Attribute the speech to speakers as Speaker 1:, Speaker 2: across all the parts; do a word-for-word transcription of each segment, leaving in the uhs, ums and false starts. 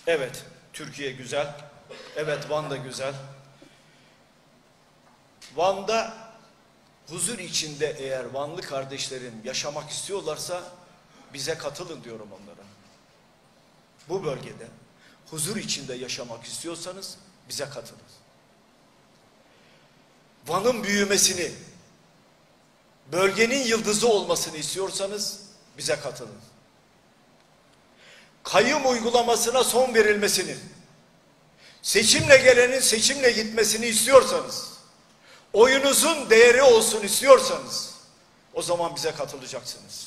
Speaker 1: Evet, Türkiye güzel. Evet, Van da güzel. Van'da huzur içinde eğer Vanlı kardeşlerim yaşamak istiyorlarsa bize katılın diyorum onlara. Bu bölgede huzur içinde yaşamak istiyorsanız bize katılın. Van'ın büyümesini, bölgenin yıldızı olmasını istiyorsanız bize katılın. Kayyum uygulamasına son verilmesini, seçimle gelenin seçimle gitmesini istiyorsanız, oyunuzun değeri olsun istiyorsanız o zaman bize katılacaksınız.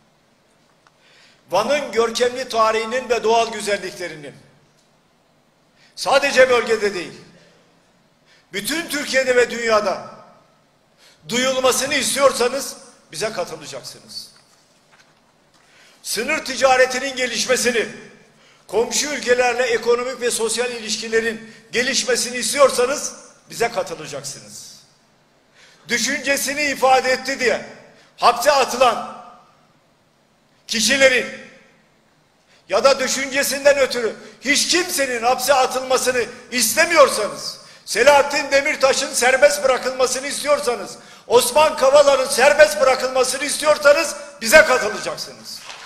Speaker 1: Van'ın görkemli tarihinin ve doğal güzelliklerinin sadece bölgede değil, bütün Türkiye'de ve dünyada duyulmasını istiyorsanız bize katılacaksınız. Sınır ticaretinin gelişmesini, komşu ülkelerle ekonomik ve sosyal ilişkilerin gelişmesini istiyorsanız bize katılacaksınız. Düşüncesini ifade etti diye hapse atılan kişilerin ya da düşüncesinden ötürü hiç kimsenin hapse atılmasını istemiyorsanız, Selahattin Demirtaş'ın serbest bırakılmasını istiyorsanız, Osman Kavala'nın serbest bırakılmasını istiyorsanız bize katılacaksınız.